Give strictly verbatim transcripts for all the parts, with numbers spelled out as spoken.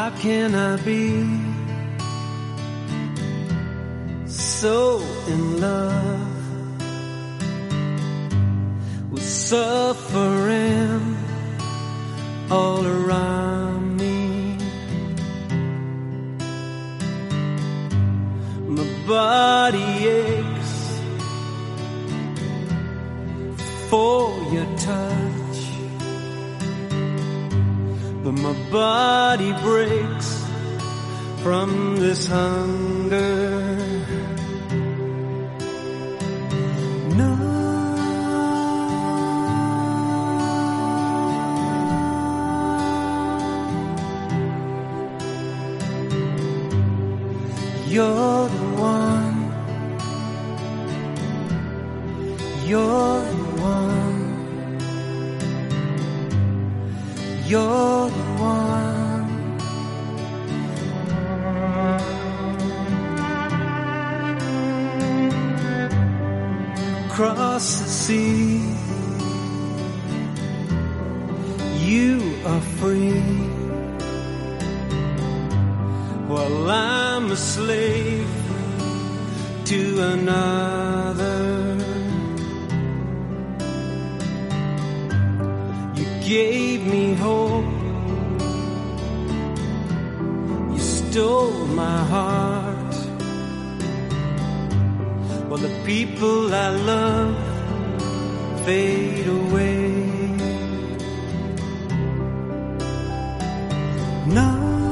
How can I be so in love with suffering all around me? My body aches for your touch, but my body breaks from this hunger. No, you're the one, you're the one, you're the one. Across the sea, you are free, while I'm a slave to another. You gave me hope, you stole my heart, while the people I love fade away. No,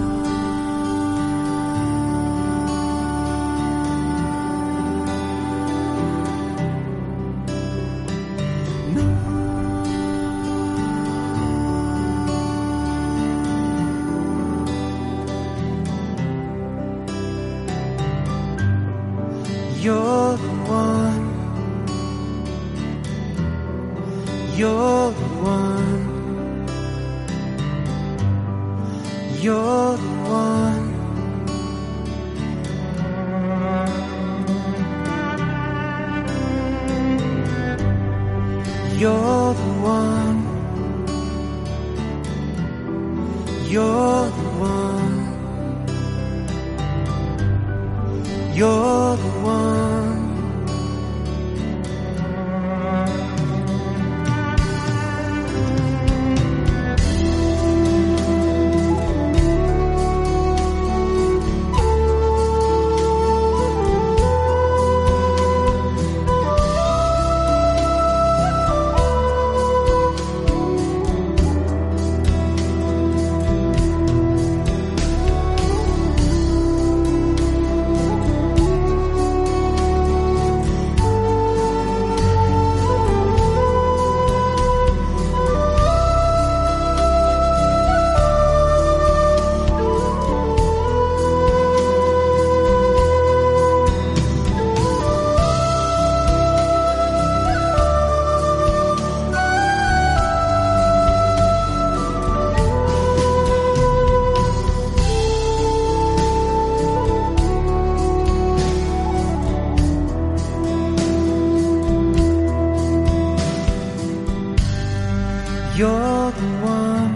no, you're the one, you're the one, you're the one, you're the one, you're the one, you're the one. You're the one,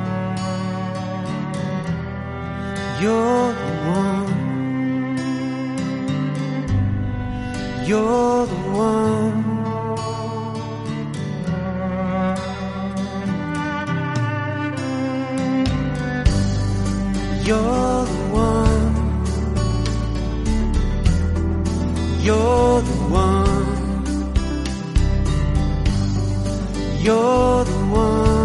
you're the one, you're the one, you're the one, you're the one, you're the one.